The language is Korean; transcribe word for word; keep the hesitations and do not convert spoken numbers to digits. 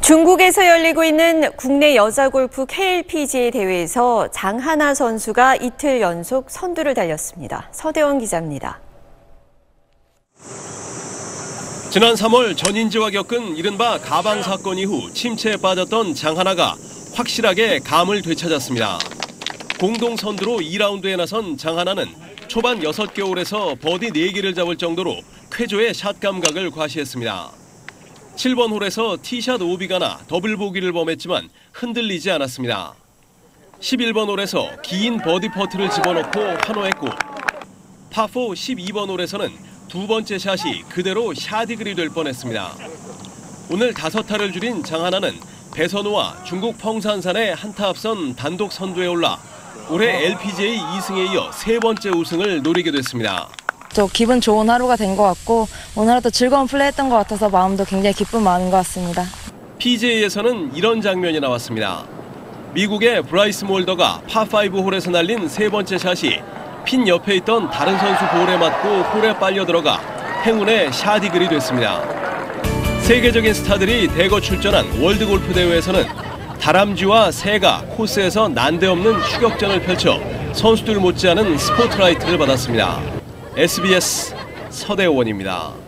중국에서 열리고 있는 국내 여자 골프 케이엘피지에이 대회에서 장하나 선수가 이틀 연속 선두를 달렸습니다. 서대원 기자입니다. 지난 삼월 전인지와 겪은 이른바 가방 사건 이후 침체에 빠졌던 장하나가 확실하게 감을 되찾았습니다. 공동 선두로 이 라운드에 나선 장하나는 초반 여섯 개 홀에서 버디 네 개를 잡을 정도로 쾌조의 샷 감각을 과시했습니다. 칠 번 홀에서 티샷 오비가 나 더블 보기를 범했지만 흔들리지 않았습니다. 십일 번 홀에서 긴 버디 퍼트를 집어넣고 환호했고 파포 십이 번 홀에서는 두 번째 샷이 그대로 샤디글이 될 뻔했습니다. 오늘 다섯 타를 줄인 장하나는 배선우와 중국 펑산산의 한타 앞선 단독 선두에 올라 올해 엘피지에이 이 승에 이어 세 번째 우승을 노리게 됐습니다. 또 기분 좋은 하루가 된 것 같고 오늘 하루도 즐거운 플레이했던 것 같아서 마음도 굉장히 기쁨 많은 것 같습니다. 피지에이에서는 이런 장면이 나왔습니다. 미국의 브라이스 몰더가 파오 홀에서 날린 세 번째 샷이 핀 옆에 있던 다른 선수 볼에 맞고 홀에 빨려 들어가 행운의 샤디글이 됐습니다. 세계적인 스타들이 대거 출전한 월드골프 대회에서는 다람쥐와 새가 코스에서 난데없는 추격전을 펼쳐 선수들 못지않은 스포트라이트를 받았습니다. 에스비에스 서대원입니다.